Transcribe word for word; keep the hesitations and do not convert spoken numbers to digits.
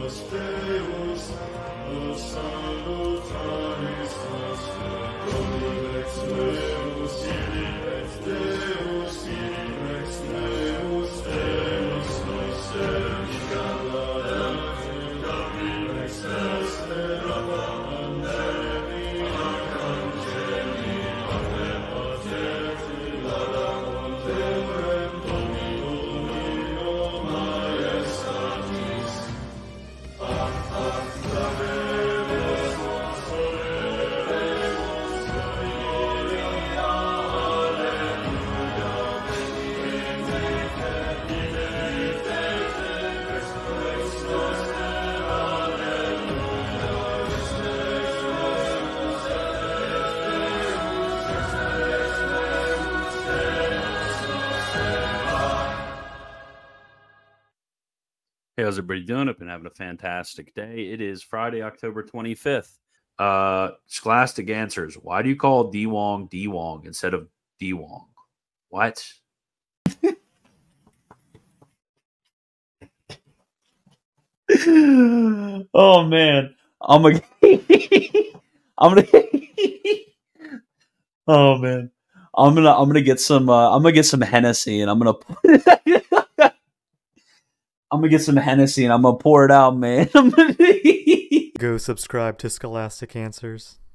Hey, how's everybody doing? I've been having a fantastic day. It is Friday, October twenty-fifth. Uh, Scholastic Answers. Why do you call Dwong Dwong instead of Dwong? What? Oh man, I'm a. I'm gonna. Oh man, I'm gonna. I'm gonna get some. Uh, I'm gonna get some Hennessy, and I'm gonna. I'm gonna get some Hennessy and I'm gonna pour it out, man. Go subscribe to Scholastic Answers.